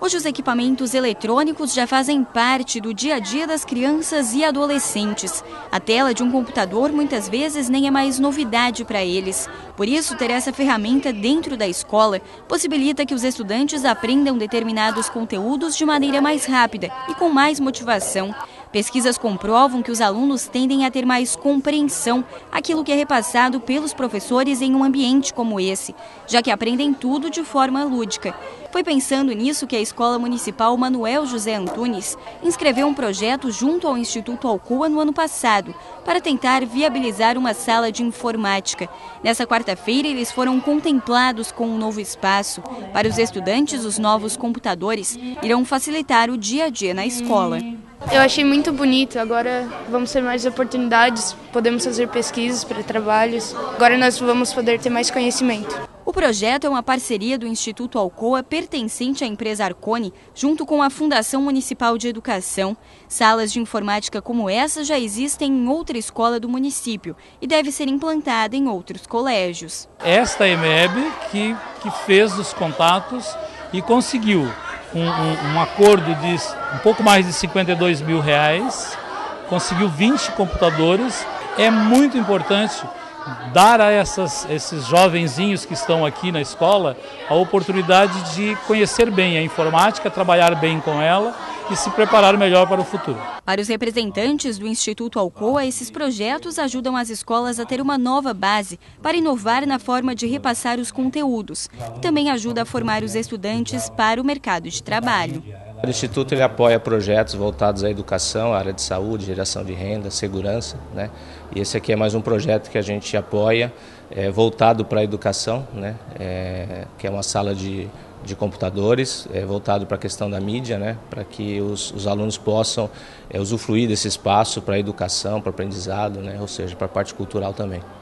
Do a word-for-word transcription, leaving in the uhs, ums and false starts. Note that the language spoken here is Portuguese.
Hoje os equipamentos eletrônicos já fazem parte do dia a dia das crianças e adolescentes. A tela de um computador muitas vezes nem é mais novidade para eles. Por isso, ter essa ferramenta dentro da escola possibilita que os estudantes aprendam determinados conteúdos de maneira mais rápida e com mais motivação. Pesquisas comprovam que os alunos tendem a ter mais compreensão àquilo que é repassado pelos professores em um ambiente como esse, já que aprendem tudo de forma lúdica. Foi pensando nisso que a Escola Municipal Manuel José Antunes inscreveu um projeto junto ao Instituto Alcoa no ano passado, para tentar viabilizar uma sala de informática. Nessa quarta-feira, eles foram contemplados com um novo espaço. Para os estudantes, os novos computadores irão facilitar o dia a dia na escola. Eu achei muito bonito, agora vamos ter mais oportunidades, podemos fazer pesquisas para trabalhos, agora nós vamos poder ter mais conhecimento. O projeto é uma parceria do Instituto Alcoa, pertencente à empresa Arcone, junto com a Fundação Municipal de Educação. Salas de informática como essa já existem em outra escola do município e deve ser implantada em outros colégios. Esta E M E B que, que fez os contatos e conseguiu um, um, um acordo de um pouco mais de cinquenta e dois mil reais, conseguiu vinte computadores. É muito importante dar a essas, esses jovenzinhos que estão aqui na escola a oportunidade de conhecer bem a informática, trabalhar bem com ela e se preparar melhor para o futuro. Para os representantes do Instituto Alcoa, esses projetos ajudam as escolas a ter uma nova base para inovar na forma de repassar os conteúdos e também ajuda a formar os estudantes para o mercado de trabalho. O Instituto ele apoia projetos voltados à educação, à área de saúde, geração de renda, segurança, né? E esse aqui é mais um projeto que a gente apoia, é, voltado para a educação, né? É, que é uma sala de, de computadores, é, voltado para a questão da mídia, né? Para que os, os alunos possam é, usufruir desse espaço para a educação, para o aprendizado, né? Ou seja, para a parte cultural também.